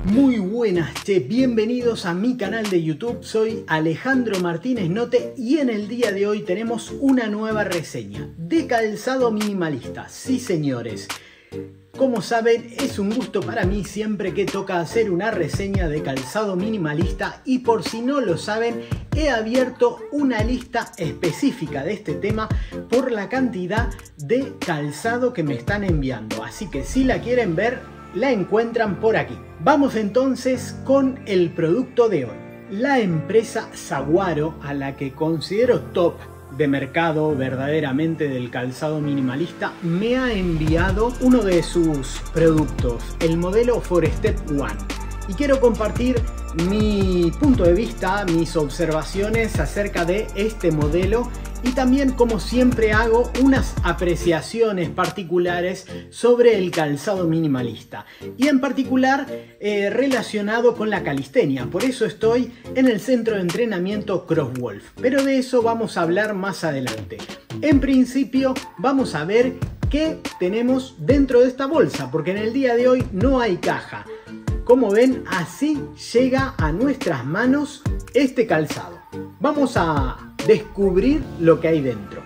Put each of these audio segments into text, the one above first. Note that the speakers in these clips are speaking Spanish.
Muy buenas, bienvenidos a mi canal de YouTube. Soy Alejandro Martínez Note y en el día de hoy tenemos una nueva reseña de calzado minimalista. Sí, señores. Como saben, es un gusto para mí siempre que toca hacer una reseña de calzado minimalista, y por si no lo saben, he abierto una lista específica de este tema por la cantidad de calzado que me están enviando. Así que si la quieren ver, la encuentran por aquí. Vamos entonces con el producto de hoy. La empresa Saguaro, a la que considero top de mercado verdaderamente del calzado minimalista, me ha enviado uno de sus productos, el modelo Forestep One, y quiero compartir mi punto de vista, mis observaciones acerca de este modelo, y también, como siempre hago, unas apreciaciones particulares sobre el calzado minimalista, y en particular relacionado con la calistenia. Por eso estoy en el centro de entrenamiento CrossWolf, pero de eso vamos a hablar más adelante. En principio vamos a ver qué tenemos dentro de esta bolsa, porque en el día de hoy no hay caja. Como ven, así llega a nuestras manos este calzado. Vamos a descubrir lo que hay dentro.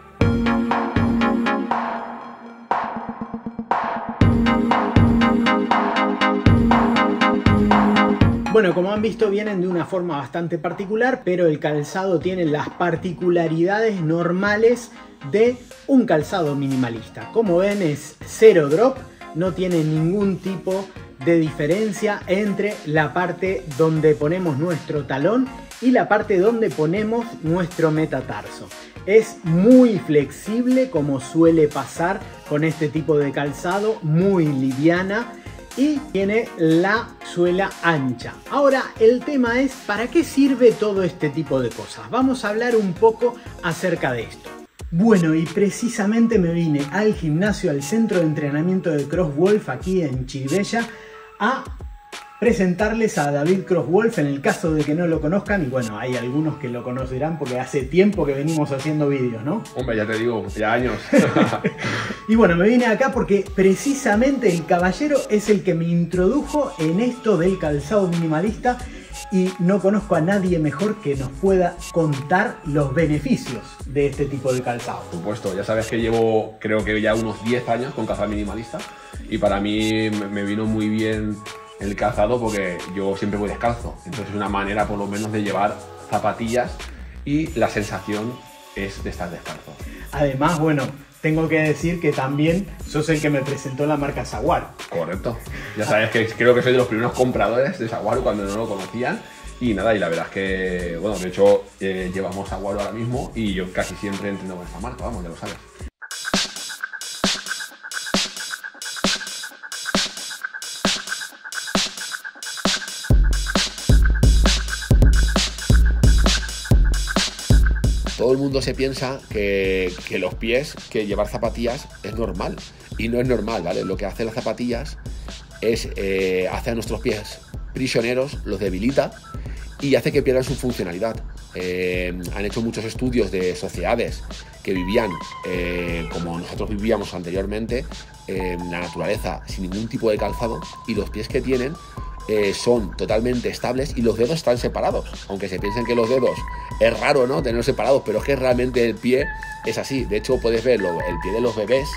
Bueno, como han visto, vienen de una forma bastante particular, pero el calzado tiene las particularidades normales de un calzado minimalista. Como ven, es cero drop, no tiene ningún tipo de diferencia entre la parte donde ponemos nuestro talón y la parte donde ponemos nuestro metatarso. Es muy flexible, como suele pasar con este tipo de calzado, muy liviana, y tiene la suela ancha. Ahora, el tema es ¿para qué sirve todo este tipo de cosas? Vamos a hablar un poco acerca de esto. Bueno, y precisamente me vine al gimnasio, al centro de entrenamiento de CrossWolf aquí en Chirivella, a presentarles a David CrossWolf, en el caso de que no lo conozcan, y bueno, hay algunos que lo conocerán porque hace tiempo que venimos haciendo vídeos, ¿no? Hombre, ya te digo, ya años. Y bueno, me vine acá porque precisamente el caballero es el que me introdujo en esto del calzado minimalista, y no conozco a nadie mejor que nos pueda contar los beneficios de este tipo de calzado. Por supuesto, ya sabes que llevo creo que ya unos 10 años con calzado minimalista, y para mí me vino muy bien el calzado porque yo siempre voy descalzo, entonces es una manera por lo menos de llevar zapatillas y la sensación es de estar descalzo. Además, bueno, tengo que decir que también sos el que me presentó la marca Saguaro. Correcto, ya sabes que creo que soy de los primeros compradores de Saguaro cuando no lo conocían, y nada, y la verdad es que, bueno, de hecho llevamos Saguaro ahora mismo y yo casi siempre entreno con esta marca, vamos, ya lo sabes. Todo el mundo se piensa que los pies, que llevar zapatillas es normal, y no es normal, ¿vale? Lo que hacen las zapatillas es hacer a nuestros pies prisioneros, los debilita y hace que pierdan su funcionalidad. Han hecho muchos estudios de sociedades que vivían como nosotros vivíamos anteriormente, en la naturaleza, sin ningún tipo de calzado, y los pies que tienen son totalmente estables y los dedos están separados, aunque se piensen que los dedos es raro, ¿no?, tenerlos separados, pero es que realmente el pie es así. De hecho, puedes ver el pie de los bebés,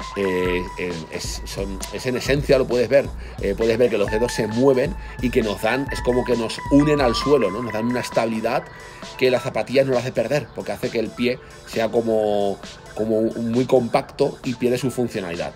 es en esencia, lo puedes ver que los dedos se mueven y que nos dan, es como que nos unen al suelo, ¿no? Nos dan una estabilidad que las zapatillas no lo hace perder, porque hace que el pie sea como muy compacto y pierde su funcionalidad.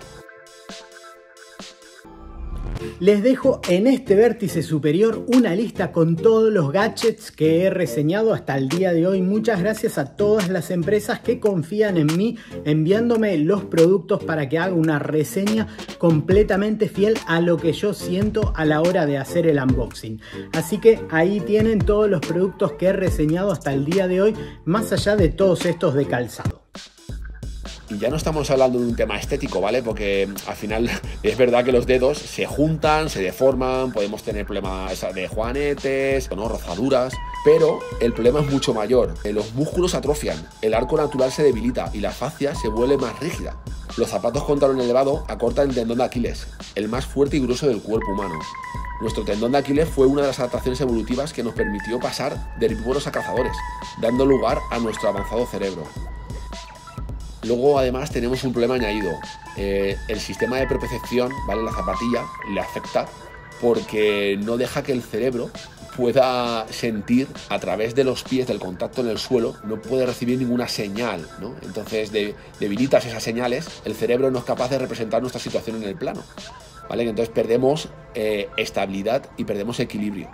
Les dejo en este vértice superior una lista con todos los gadgets que he reseñado hasta el día de hoy. Muchas gracias a todas las empresas que confían en mí enviándome los productos para que haga una reseña completamente fiel a lo que yo siento a la hora de hacer el unboxing. Así que ahí tienen todos los productos que he reseñado hasta el día de hoy, más allá de todos estos de calzado. Y ya no estamos hablando de un tema estético, ¿vale? Porque al final es verdad que los dedos se juntan, se deforman, podemos tener problemas de juanetes, ¿no?, rozaduras, pero el problema es mucho mayor. Los músculos atrofian, el arco natural se debilita y la fascia se vuelve más rígida. Los zapatos con talón elevado acortan el tendón de Aquiles, el más fuerte y grueso del cuerpo humano. Nuestro tendón de Aquiles fue una de las adaptaciones evolutivas que nos permitió pasar de herbívoros a cazadores, dando lugar a nuestro avanzado cerebro. Luego, además, tenemos un problema añadido. El sistema de propiocepción, ¿vale? La zapatilla le afecta porque no deja que el cerebro pueda sentir a través de los pies, del contacto en el suelo, no puede recibir ninguna señal, ¿no? Entonces debilitas esas señales, el cerebro no es capaz de representar nuestra situación en el plano, ¿vale? Entonces perdemos estabilidad y perdemos equilibrio.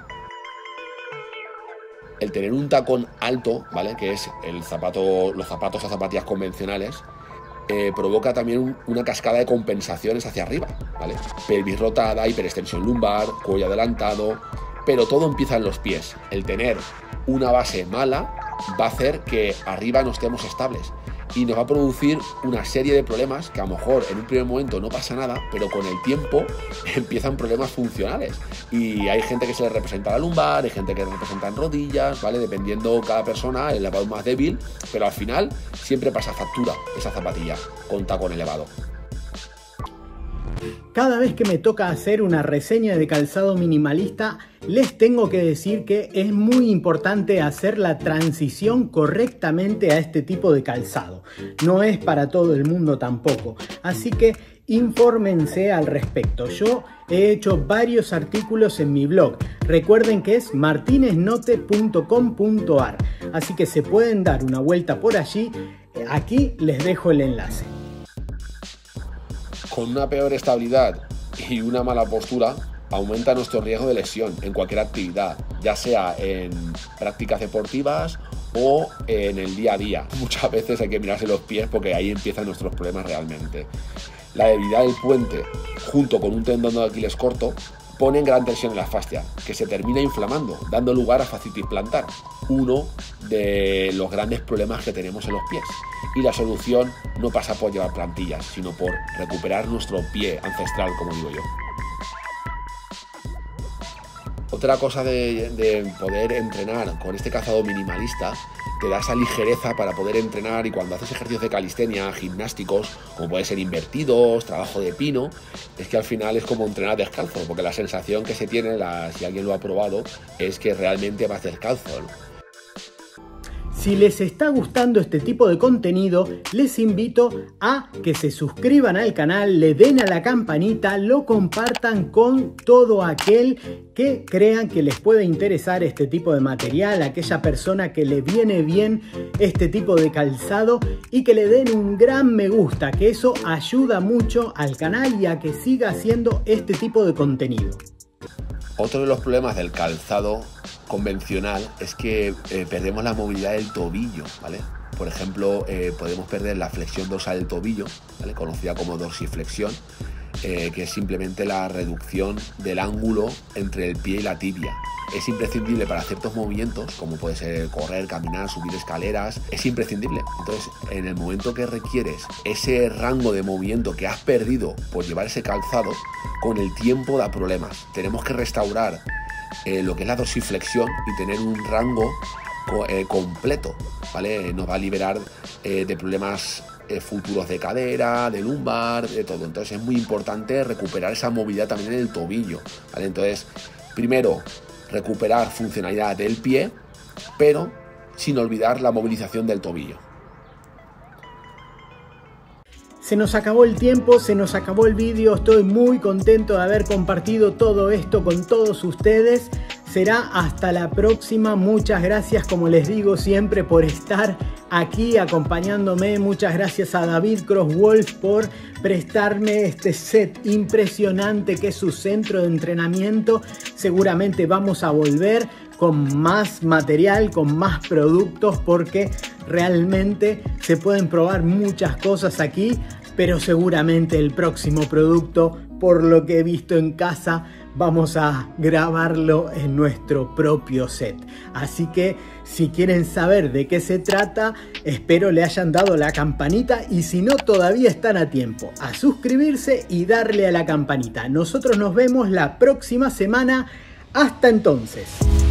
El tener un tacón alto, ¿vale? Que es los zapatos o zapatillas convencionales, provoca también una cascada de compensaciones hacia arriba, ¿vale? Pelvis rotada, hiperextensión lumbar, cuello adelantado, pero todo empieza en los pies. El tener una base mala va a hacer que arriba no estemos estables y nos va a producir una serie de problemas que a lo mejor en un primer momento no pasa nada, pero con el tiempo empiezan problemas funcionales. Y hay gente que se le representa la lumbar, hay gente que le representa en rodillas, ¿vale? Dependiendo cada persona, el elevado es más débil, pero al final siempre pasa factura esa zapatilla con tacón elevado. Cada vez que me toca hacer una reseña de calzado minimalista, les tengo que decir que es muy importante hacer la transición correctamente a este tipo de calzado. No es para todo el mundo tampoco, así que infórmense al respecto. Yo he hecho varios artículos en mi blog. Recuerden que es martineznote.com.ar, así que se pueden dar una vuelta por allí. Aquí les dejo el enlace. Con una peor estabilidad y una mala postura, aumenta nuestro riesgo de lesión en cualquier actividad, ya sea en prácticas deportivas o en el día a día. Muchas veces hay que mirarse los pies porque ahí empiezan nuestros problemas realmente. La debilidad del puente, junto con un tendón de Aquiles corto, ponen gran tensión en la fascia, que se termina inflamando, dando lugar a fascitis plantar, uno de los grandes problemas que tenemos en los pies. Y la solución no pasa por llevar plantillas, sino por recuperar nuestro pie ancestral, como digo yo. Otra cosa de poder entrenar con este calzado minimalista, te da esa ligereza para poder entrenar, y cuando haces ejercicios de calistenia, gimnásticos, como pueden ser invertidos, trabajo de pino, es que al final es como entrenar descalzo, porque la sensación que se tiene, si alguien lo ha probado, es que realmente vas descalzo, ¿no? Si les está gustando este tipo de contenido, les invito a que se suscriban al canal, le den a la campanita, lo compartan con todo aquel que crean que les puede interesar este tipo de material, aquella persona que le viene bien este tipo de calzado, y que le den un gran me gusta, que eso ayuda mucho al canal y a que siga haciendo este tipo de contenido. Otro de los problemas del calzado convencional es que perdemos la movilidad del tobillo, ¿vale? Por ejemplo, podemos perder la flexión dorsal del tobillo, ¿vale? Conocida como dorsiflexión, que es simplemente la reducción del ángulo entre el pie y la tibia. Es imprescindible para ciertos movimientos, como puede ser correr, caminar, subir escaleras, es imprescindible. Entonces, en el momento que requieres ese rango de movimiento que has perdido por llevar ese calzado, con el tiempo da problemas. Tenemos que restaurar lo que es la dorsiflexión y tener un rango completo, ¿vale? Nos va a liberar de problemas futuros de cadera, de lumbar, de todo. Entonces es muy importante recuperar esa movilidad también en el tobillo, ¿vale? Entonces, primero, recuperar funcionalidad del pie, pero sin olvidar la movilización del tobillo. Se nos acabó el tiempo, se nos acabó el vídeo. Estoy muy contento de haber compartido todo esto con todos ustedes. Será hasta la próxima. Muchas gracias, como les digo siempre, por estar aquí acompañándome. Muchas gracias a David Crosswolf por prestarme este set impresionante que es su centro de entrenamiento. Seguramente vamos a volver con más material, con más productos, porque realmente se pueden probar muchas cosas aquí, pero seguramente el próximo producto, por lo que he visto en casa, vamos a grabarlo en nuestro propio set. Así que si quieren saber de qué se trata, espero le hayan dado la campanita, y si no, todavía están a tiempo a suscribirse y darle a la campanita. Nosotros nos vemos la próxima semana. Hasta entonces.